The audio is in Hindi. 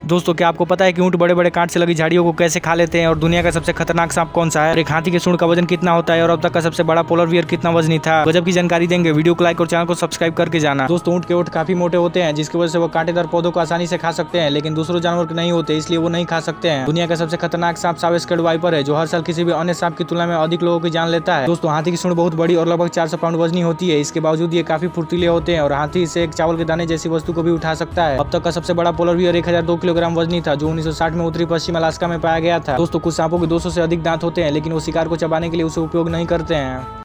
दोस्तों क्या आपको पता है कि ऊंट बड़े बड़े कांट से लगी झाड़ियों को कैसे खा लेते हैं और दुनिया का सबसे खतरनाक सांप कौन सा है और एक हाथी के सूंड का वजन कितना होता है और अब तक का सबसे बड़ा पोलर बियर कितना वजनी था। गजब की जानकारी देंगे, वीडियो को लाइक और चैनल को सब्सक्राइब करके जाना। दोस्तों ऊंट के ओठ काफी मोटे होते हैं जिसकी वजह से वो कांटेदार पौधों को आसानी से खा सकते हैं, लेकिन दूसरों जानवर के नहीं होते इसलिए वो नहीं खा सकते हैं। दुनिया का सबसे खतरनाक सांप साउथ स्कैल्ड वाइपर है जो हर साल किसी भी अन्य सांप की तुलना में अधिक लोगों की जान लेता है। दोस्तों हाथी की सूंड बहुत बड़ी और लगभग 400 पाउंड वजनी होती है। इसके बावजूद ये काफी फुर्तीले होते हैं और हाथी से एक चावल के दाने जैसी वस्तु को भी उठा सकता है। अब तक का सबसे बड़ा पोलर बियर 1002 किलोग्राम वजनी था जो 1960 में उत्तरी पश्चिम अलास्का में पाया गया था। दोस्तों कुछ सांपों के 200 से अधिक दांत होते हैं लेकिन वो शिकार को चबाने के लिए उसे उपयोग नहीं करते हैं।